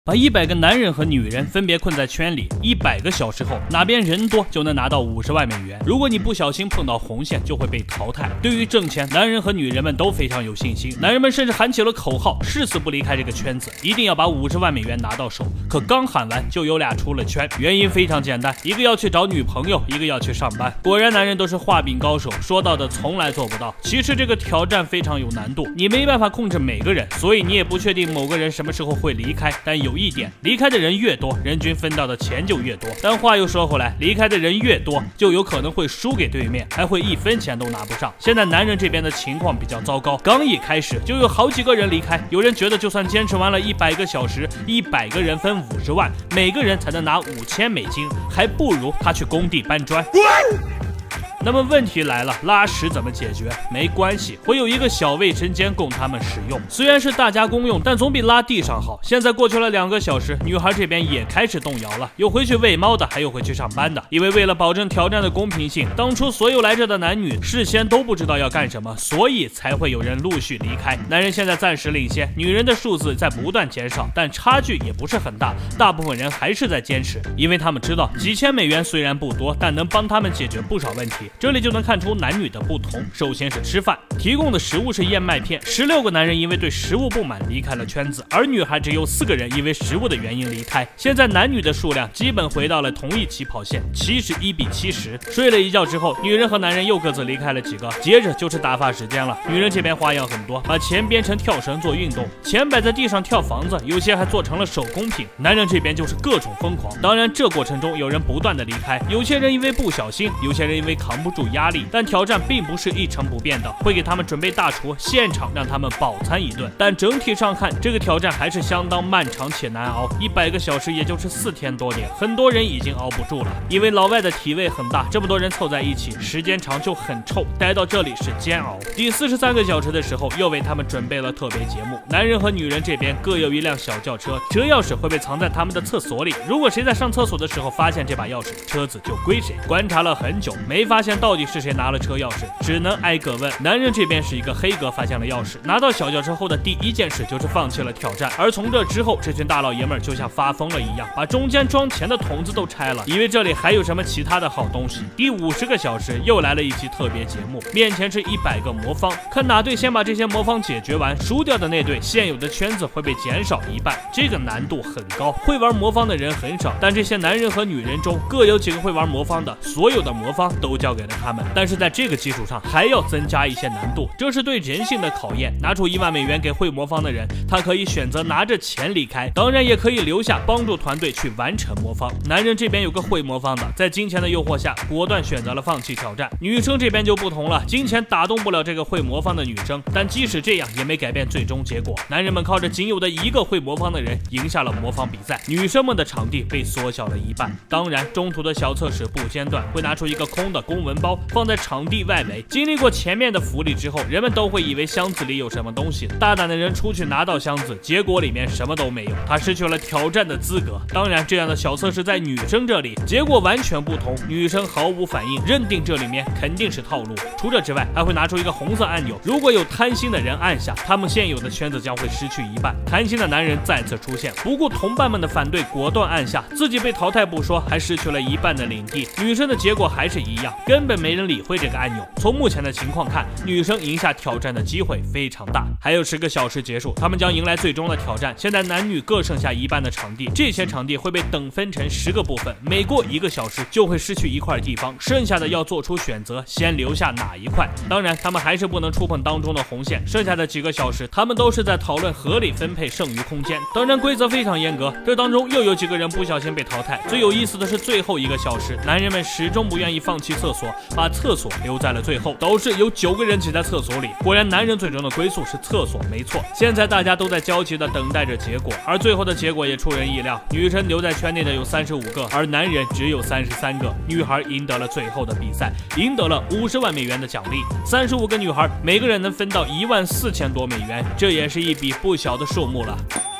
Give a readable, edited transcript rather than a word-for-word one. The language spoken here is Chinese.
把100个男人和女人分别困在圈里，100个小时后，哪边人多就能拿到50万美元。如果你不小心碰到红线，就会被淘汰。对于挣钱，男人和女人们都非常有信心，男人们甚至喊起了口号，誓死不离开这个圈子，一定要把50万美元拿到手。可刚喊完，就有俩出了圈，原因非常简单，一个要去找女朋友，一个要去上班。果然，男人都是画饼高手，说到的从来做不到。其实这个挑战非常有难度，你没办法控制每个人，所以你也不确定某个人什么时候会离开。但有一点，离开的人越多，人均分到的钱就越多。但话又说回来，离开的人越多，就有可能会输给对面，还会1分钱都拿不上。现在男人这边的情况比较糟糕，刚一开始就有好几个人离开。有人觉得就算坚持完了100个小时，100个人分50万，每个人才能拿5000美金，还不如他去工地搬砖。那么问题来了，拉屎怎么解决？没关系，会有一个小卫生间供他们使用。虽然是大家公用，但总比拉地上好。现在过去了2个小时，女孩这边也开始动摇了，有回去喂猫的，还有回去上班的。因为了保证挑战的公平性，当初所有来这的男女事先都不知道要干什么，所以才会有人陆续离开。男人现在暂时领先，女人的数字在不断减少，但差距也不是很大。大部分人还是在坚持，因为他们知道几千美元虽然不多，但能帮他们解决不少问题。这里就能看出男女的不同。首先是吃饭，提供的食物是燕麦片，16个男人因为对食物不满离开了圈子，而女孩只有4个人因为食物的原因离开。现在男女的数量基本回到了同一起跑线，71比70。睡了一觉之后，女人和男人又各自离开了几个，接着就是打发时间了。女人这边花样很多，把钱编成跳绳做运动，钱摆在地上跳房子，有些还做成了手工品。男人这边就是各种疯狂，当然这过程中有人不断的离开，有些人因为不小心，有些人因为扛不住压力，但挑战并不是一成不变的，会给他们准备大厨，现场让他们饱餐一顿。但整体上看，这个挑战还是相当漫长且难熬，100个小时也就是4天多点，很多人已经熬不住了。因为老外的体味很大，这么多人凑在一起，时间长就很臭，待到这里是煎熬。第43个小时的时候，又为他们准备了特别节目。男人和女人这边各有一辆小轿车，车钥匙会被藏在他们的厕所里，如果谁在上厕所的时候发现这把钥匙，车子就归谁。观察了很久，没发现到底是谁拿了车钥匙，只能挨个问。男人这边是一个黑哥发现了钥匙，拿到小轿车后的第一件事就是放弃了挑战。而从这之后，这群大老爷们就像发疯了一样，把中间装钱的桶子都拆了，以为这里还有什么其他的好东西。第50个小时又来了一期特别节目，面前是100个魔方，看哪队先把这些魔方解决完，输掉的那队现有的圈子会被减少1半。这个难度很高，会玩魔方的人很少，但这些男人和女人中各有几个会玩魔方的，所有的魔方都交给了他们。但是在这个基础上还要增加一些难度，这是对人性的考验。拿出1万美元给会魔方的人，他可以选择拿着钱离开，当然也可以留下帮助团队去完成魔方。男人这边有个会魔方的，在金钱的诱惑下果断选择了放弃挑战。女生这边就不同了，金钱打动不了这个会魔方的女生，但即使这样也没改变最终结果。男人们靠着仅有的1个会魔方的人赢下了魔方比赛，女生们的场地被缩小了1半。当然中途的小测试不间断，会拿出一个空的公文包放在场地外围。经历过前面的福利之后，人们都会以为箱子里有什么东西，大胆的人出去拿到箱子，结果里面什么都没有，他失去了挑战的资格。当然这样的小测试在女生这里结果完全不同，女生毫无反应，认定这里面肯定是套路。除这之外，还会拿出一个红色按钮，如果有贪心的人按下，他们现有的圈子将会失去1半。贪心的男人再次出现，不顾同伴们的反对，果断按下，自己被淘汰不说，还失去了1半的领地。女生的结果还是一样，根本没人理会这个按钮。从目前的情况看，女生赢下挑战的机会非常大。还有10个小时结束，他们将迎来最终的挑战。现在男女各剩下1半的场地，这些场地会被等分成10个部分，每过1个小时就会失去1块地方，剩下的要做出选择，先留下哪一块。当然他们还是不能触碰当中的红线，剩下的几个小时他们都是在讨论合理分配剩余空间。当然规则非常严格，这当中又有几个人不小心被淘汰。最有意思的是最后1个小时，男人们始终不愿意放弃厕所，把厕所留在了最后，都是有9个人挤在厕所里。果然男人最终的归宿是厕所没错。现在大家都在焦急的等待着结果，而最后的结果也出人意料，女生留在圈内的有35个，而男人只有33个。女孩赢得了最后的比赛，赢得了50万美元的奖励。35个女孩，每个人能分到14000多美元，这也是一笔不小的数目了。